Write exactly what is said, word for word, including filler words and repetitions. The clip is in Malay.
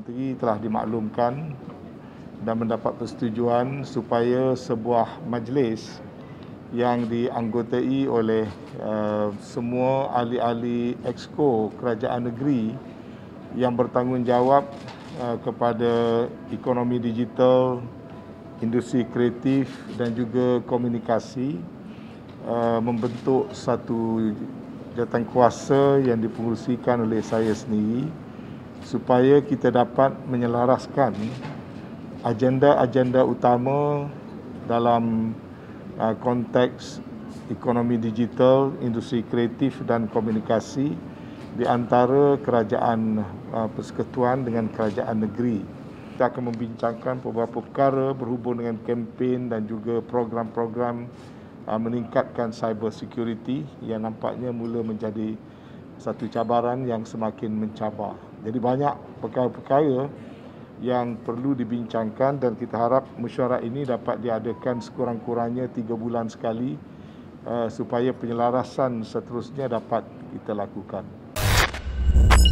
Menteri telah dimaklumkan dan mendapat persetujuan supaya sebuah majlis yang dianggotai oleh uh, semua ahli-ahli Exco kerajaan negeri yang bertanggungjawab uh, kepada ekonomi digital, industri kreatif dan juga komunikasi uh, membentuk satu jawatankuasa yang dipengerusikan oleh saya sendiri supaya kita dapat menyelaraskan agenda-agenda utama dalam uh, konteks ekonomi digital, industri kreatif dan komunikasi di antara kerajaan uh, persekutuan dengan kerajaan negeri. Kita akan membincangkan beberapa perkara berhubung dengan kempen dan juga program-program uh, meningkatkan cyber security yang nampaknya mula menjadi satu cabaran yang semakin mencabar. Jadi banyak perkara-perkara yang perlu dibincangkan dan kita harap mesyuarat ini dapat diadakan sekurang-kurangnya tiga bulan sekali uh, supaya penyelarasan seterusnya dapat kita lakukan.